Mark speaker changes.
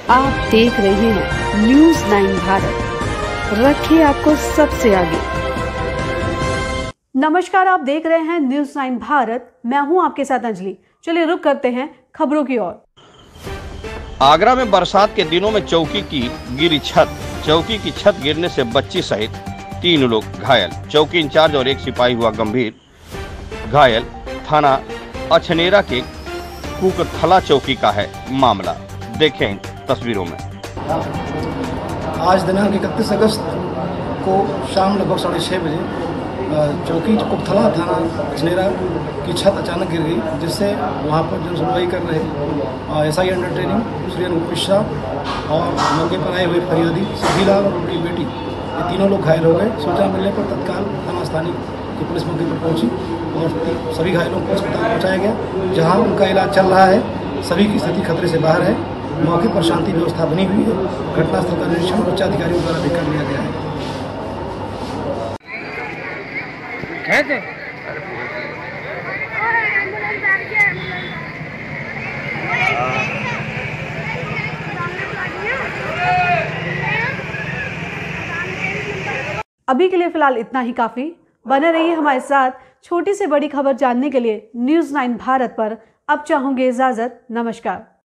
Speaker 1: आप देख रहे हैं न्यूज़ 9 भारत, रखिए आपको सबसे आगे। नमस्कार, आप देख रहे हैं न्यूज़ 9 भारत। मैं हूं आपके साथ अंजलि। चलिए रुक करते हैं खबरों की ओर।
Speaker 2: आगरा में बरसात के दिनों में चौकी की गिरी छत। चौकी की छत गिरने से बच्ची सहित 3 लोग घायल। चौकी इंचार्ज और एक सिपाही हुआ गंभीर घायल। थाना अछनेरा के कुकथला चौकी का है मामला। देखें तस्वीरों में।
Speaker 3: आज दिनांक 31 अगस्त को शाम लगभग 6:30 बजे चौकी कुकथला थाना अछनेरा की छत अचानक गिर गई, जिससे वहां पर जन सुनवाई कर रहे SI under training Shri Anoop Mishra और मौके पर आए हुए फरियादी सभीलाल और उनकी बेटी, ये तीनों लोग घायल हो गए। सूचना मिलने पर तत्काल थाना स्थानीय की पुलिस मौके पर पहुंची और सभी घायलों को अस्पताल पहुंचाया गया, जहां उनका इलाज चल रहा है। सभी की स्थिति खतरे से बाहर है। मौके पर शांति व्यवस्था बनी हुई है। घटनास्थल का निरीक्षण उच्च अधिकारियों द्वारा भी कर लिया गया है।
Speaker 1: अभी के लिए फिलहाल इतना ही काफी। बने रहिए हमारे साथ। छोटी से बड़ी खबर जानने के लिए न्यूज़ 9 भारत पर अब चाहूंगी इजाजत। नमस्कार।